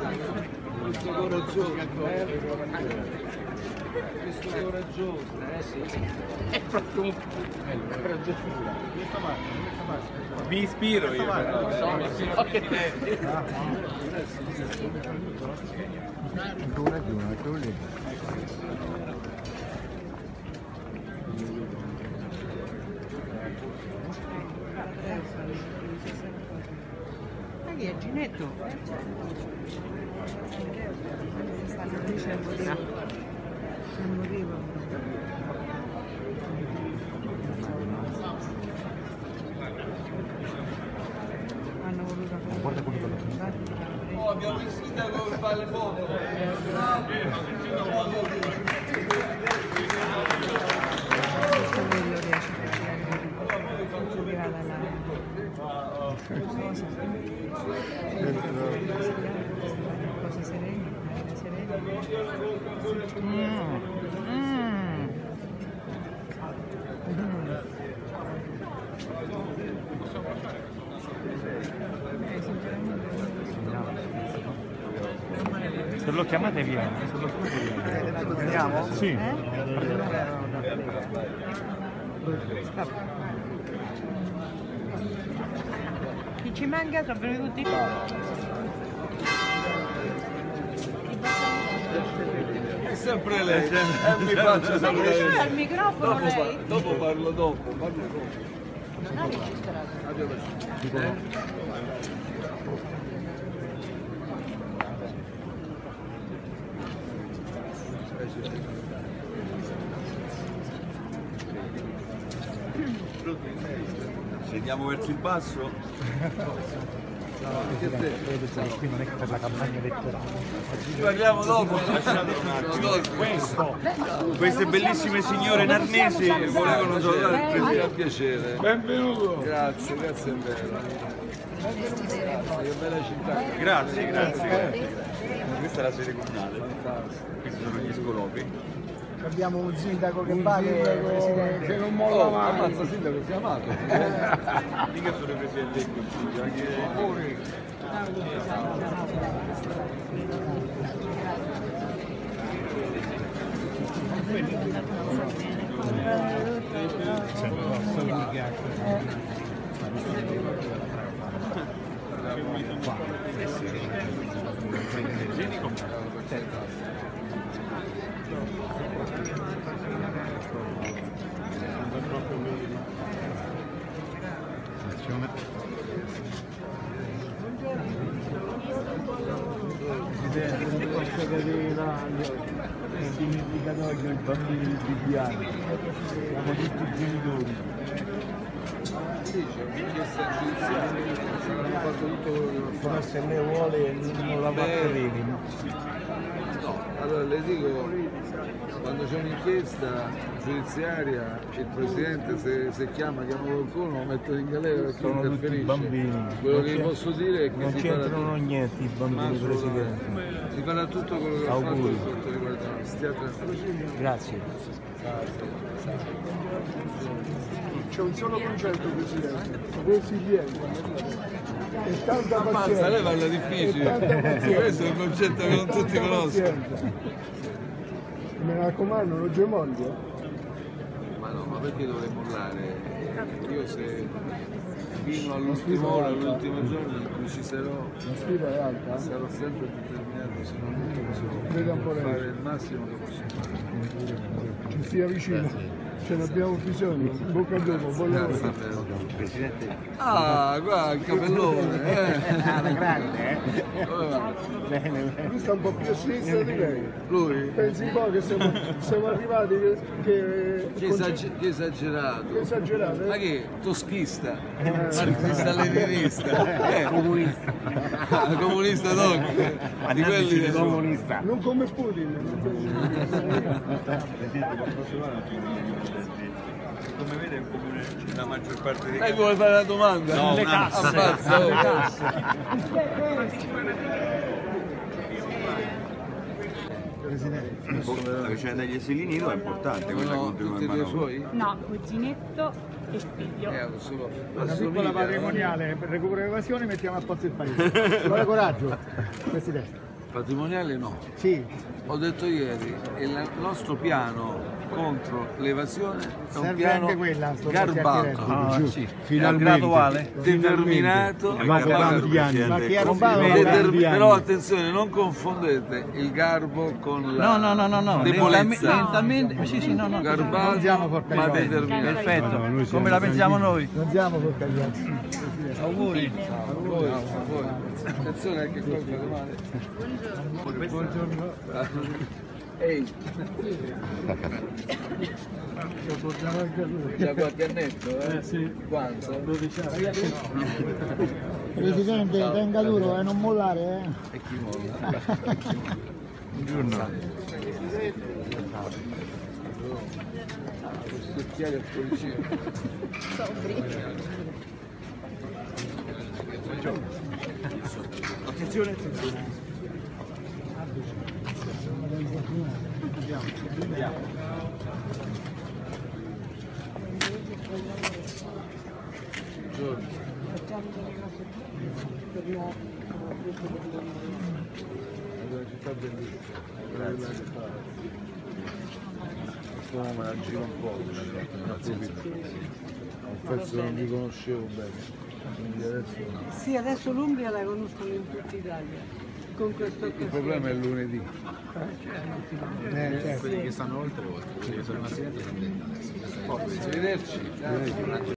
Questo coraggioso, questo coraggioso, sì. È proprio mi ispiro io. Ma chi è Ginetto? Stanno dicendo che non morivo. Hanno voluto fare. Guarda quello. Oh, abbiamo il sindaco che fa le foto. Questo quello riesce a tirare la cosa serena, serena. Se lo chiamate via, se lo Andiamo? sì. Chi ci manca sono venuti tutti qua. È sempre lei, mi faccio Ma che c'è al sapere. microfono lei? Dopo parlo dopo. Non ha registrato. Se andiamo verso il basso? Qui non è per la campagna elettorale. Ci parliamo dopo. Queste bellissime signore narnesi volevano salutare il presidente. A piacere. Benvenuto. Grazie, grazie bella. Che bella città. Grazie, grazie. Questa è la sede comunale. Questi sono gli scolopi. Abbiamo un sindaco che vale, presidente. Che non molla mai. Ammazza sindaco, si è amato. Mica sono i presidenti del consiglio, anche... Presidente, non posso capire il dimenticatoio i bambini di Bibiani. Siamo tutti genitori. Sì, c'è un'inchiesta giudiziaria, hanno fatto tutto quello che hanno Ma fatto. se lei vuole non la batteremo. No, allora le dico, quando c'è un'inchiesta giudiziaria, il presidente se chiama qualcuno lo mettono in galera perché Sono tutti interferisce. bambini. Quello Non che vi posso dire è che non si farà c'entrano niente i bambini, presidente. si farà tutto quello che ha fatto Auguri. per quanto riguarda noi. Stia tranquillo. Grazie. C'è un solo concetto, Presidente, resilienza. E tanta Ammazza, pazienza. lei parla difficile. E tanta pazienza. Questo è un concetto che non tutti Tanta conoscono. pazienza. Mi raccomando, non c'è mondo. Ma no, ma perché dovrei mollare? Io se fino all'ultima ora, all'ultimo giorno in cui ci sarò, La sfida è alta. sarò sempre determinato, se non tutto Veda un po' posso lei. fare il massimo che posso fare. Ci stia vicino. Ce ne abbiamo bisogno. Bocca al lupo, buon lavoro. Grazie bello. Presidente, Ah, guarda il capellone, grande, Come va? Bene, Lui sta un po' più a sinistra di lei. Lui? Pensi un po' che siamo arrivati che Che esagerato. esagerato, Ma che? Toschista? Marxista leninista? comunista. Comunista no? Di quelli che sono. Comunista. non come Putin. come vede è un comune, la maggior parte dei Lei vuole fare la domanda? No, Le una- casse. Ammazza, oh. La vicenda degli asili nido è importante, quella che No, continua tutti in e due mano. suoi? No, cuginetto e figlio. Solo Una piccola assomiglia, patrimoniale per recupero evasione mettiamo a posto il paese. Con coraggio, Presidente. Patrimoniale no. Sì, Ho detto ieri, il nostro piano contro l'evasione è un serve piano anche quella. sto garbato, chiacchierando. sì. Finalmente. determinato, Dopo tanti anni. Ma chi ha rubato? però attenzione, non confondete il garbo con la No. debolezza. Lentamente. Sì, no. Garbato Non siamo porcari ma giochi. determinato. Perfetto, No, noi siamo come la pensiamo noi. Non siamo porcariati. Auguri. A voi. Attenzione anche qua fate male. Buongiorno. Ehi, Lo portiamo anche a lui. già qualche annetto, eh? Sì. Quanto? 12 anni. Presidente, tenga duro e non mollare, E chi molla? Buongiorno. Secchiare al cuoricino. Buongiorno. È una città bellissima. Grazie. Me la giro un po', penso non vi conoscevo bene. Quindi adesso Sì, adesso l'Umbria la conoscono in tutta Italia. Con questo il problema è lunedì. certo. Quelli che stanno oltre, quelli che sono rimasti dentro sono dentro adesso. Arrivederci.